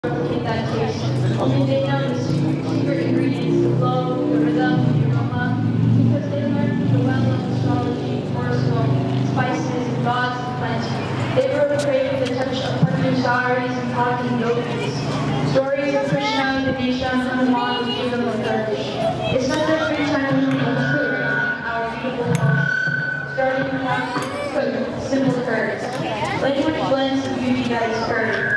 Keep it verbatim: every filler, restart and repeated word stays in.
replicate that taste. Only they know the secret ingredients, the flow, the rhythm, the aroma, because they learned the well of astrology, horoscope, spices, and gods of plenty. They wrote a crave with a touch of Panchasaris and Kali and yogis. Stories of Krishna, Ganesha, and Hanuman will give them a flourish. They spent their free time in food, our beautiful home, starting with simple curves. Language blends the beauty that is heard.